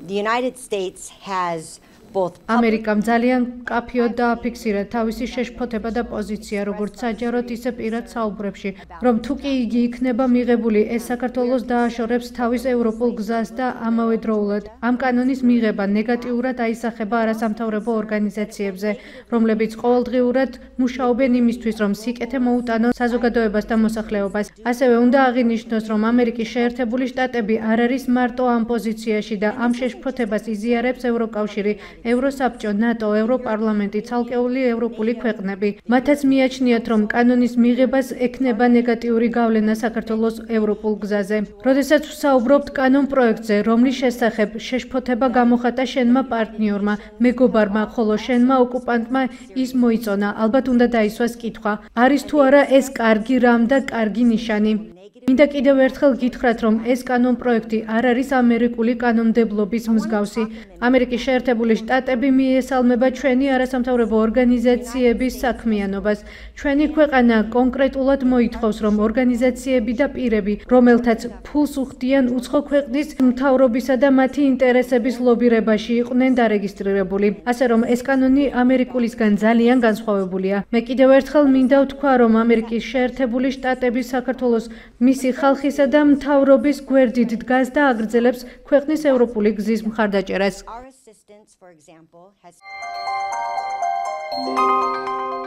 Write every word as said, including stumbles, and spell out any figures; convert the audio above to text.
The United States has both ამერიკამ ძალიან მკაფიოდ დააფიქსირა თავისი შეშფოთება და პოზიცია, როგორც საჯაროდ, ისე პირად საუბრებში, რომ თუ კი იგი იქნება მიღებული, ეს საქართველოს დააშორებს თავის ევროპულ გზას და ამავე დროულად ამ კანონის მიღება ნეგატიურად აისახება არასამთავრობო ორგანიზაციებზე, რომლებიც ყოველდღიურად მუშაობენ იმისთვის, რომ სიკეთე მოუტანონ საზოგადოებას და მოსახლეობას. ასევე უნდა აღინიშნოს, რომ ამერიკის შეერთებული შტატები არ არის მარტო ამ პოზიციაში და ამ შეშფოთებას იზიარებს ევროკავშირი, ევროსაბჭო, ნატო, ევროპარლამენტი, ცალკეული ევროპული ქვეყნები. მათაც მიაჩნიათ, რომ კანონის მიღებას ექნება ნეგატიური გავლენა საქართველოს ევროპულ გზაზე. როდესაც ვსაუბრობთ კანონ პროექტზე, რომლის შესახებ შეშფოთება გამოხატა შენმა პარტნიორმა, მეგობარმა, ხოლო შენმა ოკუპანტმა ის მოიწონა, ალბათ უნდა დაისვას კითხვა, არის თუ არა ეს კარგი რამ და კარგი ნიშანი. მინდა კიდევ ერთხელ გითხრათ, რომ ეს კანონ პროექტი არ არის ამერიკული კანონმდებლობის მსგავსი. ამერიკის შეერთებული შტატები მიესალმება ჩვენი არასამთავრობო ორგანიზაციების საქმიანობას. ჩვენი ქვეყანა კონკრეტულად მოითხოვს, რომ ორგანიზაციები და პირები, რომელთაც ფულს უხდიან უცხო ქვეყნის მთავრობისა და მათი ინტერესების ლობირებაში იყვნენ დარეგისტრირებული. ასე რომ ეს კანონი ამერიკულისგან ძალიან განსხვავებულია. მე კიდევ ერთხელ მინდა ვთქვა, რომ ამერიკის შეერთებული შტატები საქართველოს მისი ხალხისა და მთავრობის გვერდით დგას და აგრძელებს ქვეყნის ევროპული გზის მხარდაჭერას. Our assistance, for example, has